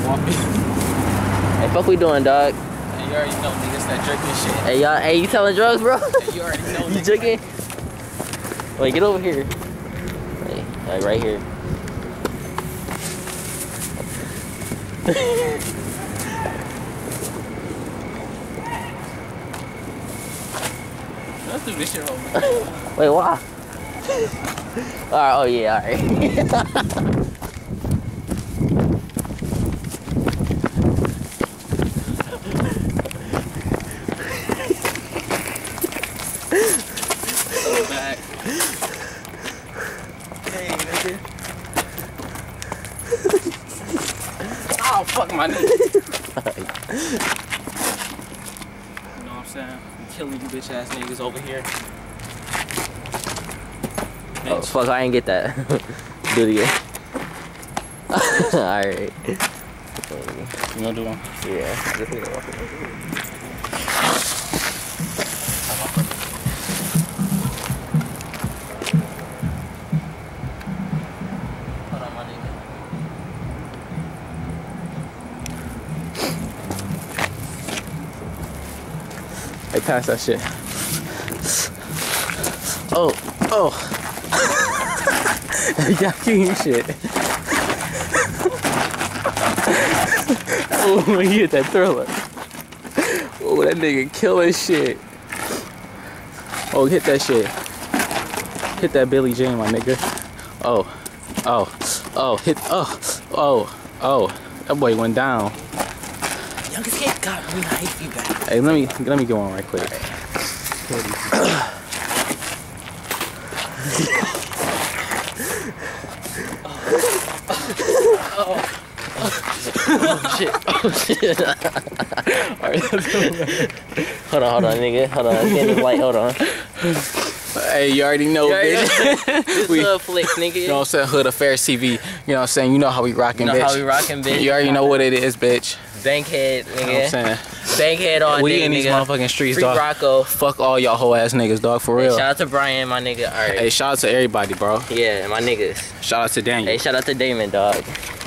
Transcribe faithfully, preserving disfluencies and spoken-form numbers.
Hey, fuck we doing, dog? Hey, you already know, niggas, that jerking shit. Hey, y'all, hey, you selling drugs, bro? Hey, you already know, You jugging? Wait, get over here. Wait, like right here. Let's do this shit over. Wait, why? Alright, oh yeah, alright. Back. Hey, nigga. Oh, fuck my nigga. You know what I'm saying? I'm killing you bitch ass niggas over here. Oh, fuck, I ain't get that. Do it again. Alright. You gonna do one? Yeah. Hold on, my nigga. Hey, pass that shit. Oh, oh. Y'all king shit. Oh, he hit that thriller. Oh, that nigga killing shit. Oh, hit that shit. Hit that Billy Jean, my nigga. Oh, oh, oh, hit, oh, oh, oh. That boy went down. Youngest kid got me knife you back. Hey, let me, let me get one right quick. Oh shit, oh shit. Alright, let's go back. Hold on, hold on, nigga. Hold on, let's get this light, hold on. Hey, you already know, You already bitch. know. This We, hood flick, nigga. you know what I'm saying? Hood Affairs T V. You know what I'm saying? You know how we rockin', You know bitch. how we rockin', bitch. You already know what it is, bitch. Bankhead, nigga. You know what I'm saying? Bankhead all We day, in these nigga. motherfucking streets, Free dog. Rocco. Fuck all y'all hoe ass niggas, dog, for Hey, real. shout out to Brian, my nigga. Alright. Hey, shout out to everybody, bro. Yeah, my niggas. Shout out to Daniel. Hey, shout out to Damon, dog.